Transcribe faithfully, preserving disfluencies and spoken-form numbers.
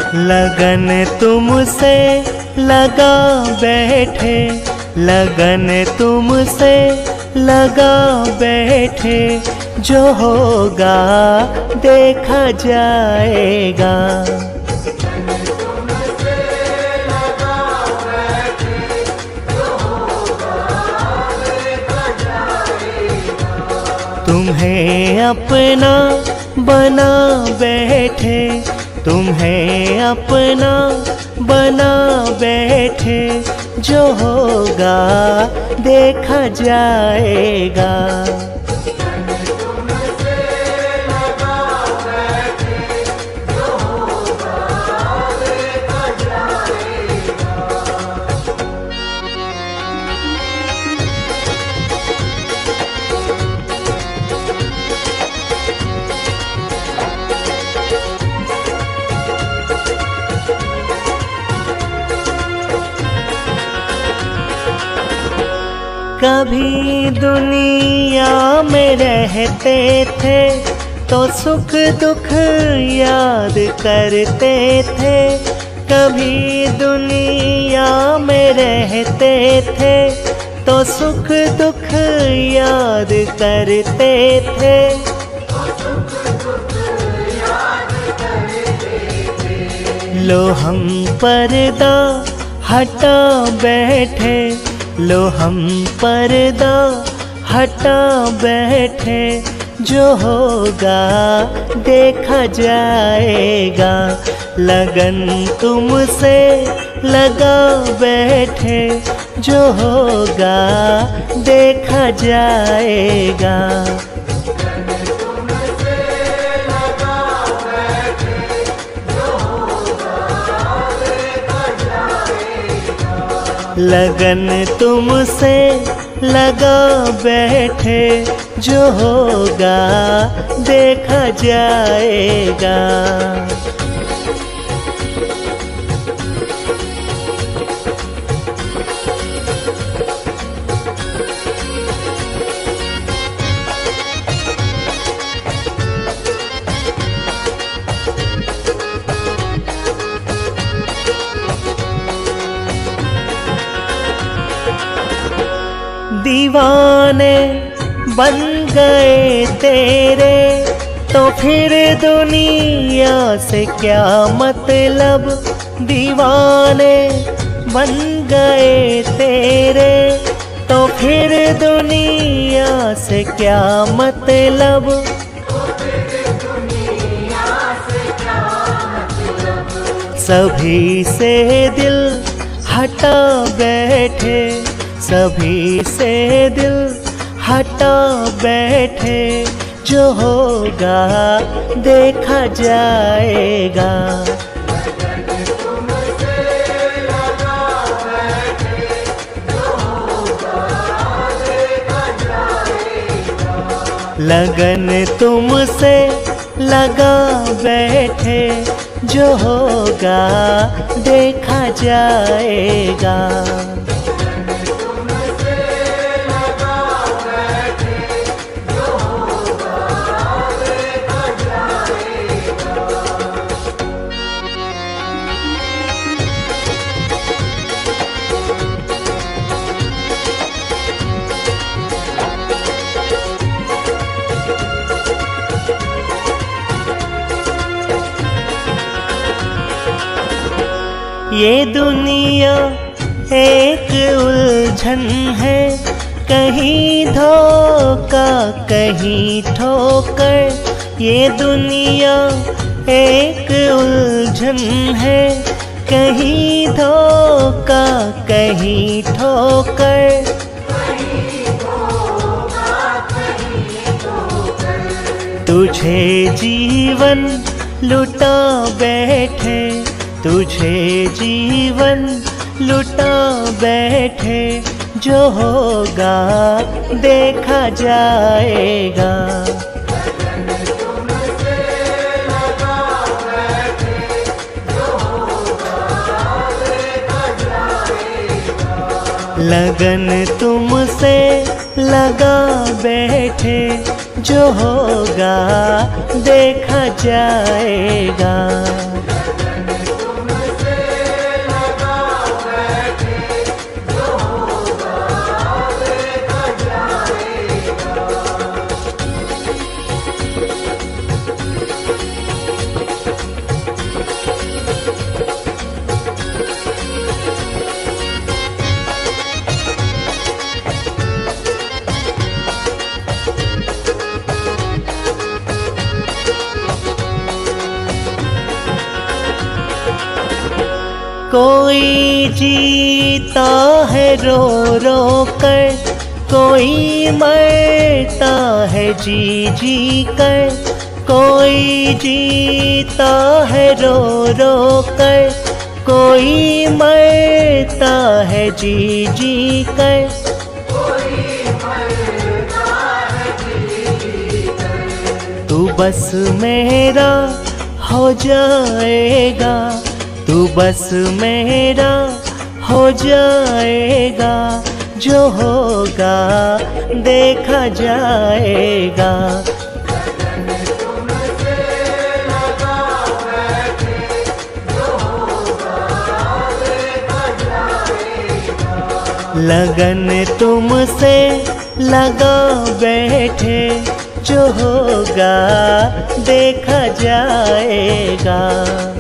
लगन तुमसे लगा बैठे, लगन तुमसे लगा बैठे, जो होगा देखा जाएगा। तुम्हें अपना बना बैठे, तुम्हें अपना बना बैठे, जो होगा देखा जाएगा। कभी दुनिया में रहते थे तो सुख दुख याद करते थे, कभी दुनिया में रहते थे तो सुख दुख याद करते थे। लो हम पर्दा हटा बैठे, लो हम पर्दा हटा बैठे, जो होगा देखा जाएगा। लगन तुमसे लगा बैठे, जो होगा देखा जाएगा। लगन तुमसे लगा बैठे, जो होगा देखा जाएगा। दीवाने बन गए तेरे तो फिर दुनिया से क्या मतलब, दीवाने बन गए तेरे तो फिर दुनिया से क्या मतलब। सभी से दिल हटा बैठे, सभी से दिल हटा बैठे, जो होगा देखा जाएगा। लगन तुमसे लगा बैठे, जो होगा देखा जाएगा। ये दुनिया एक उलझन है, कहीं धोखा कहीं ठोकर। ये दुनिया एक उलझन है, कहीं धोखा कहीं ठोकर। तुझे जीवन लुटा बैठे, तुझे जीवन लुटा बैठे, जो होगा देखा जाएगा। लगन तुमसे लगा बैठे, जो होगा देखा जाएगा। कोई जीता है रो रो कर, कोई मरता है जी जी कर। कोई जीता है रो रो कर, कोई मरता है जी जी कर। तू बस मेरा हो जाएगा, तू बस मेरा हो जाएगा, जो होगा देखा जाएगा। लगन तुमसे लगा बैठे, जो होगा देखा जाएगा।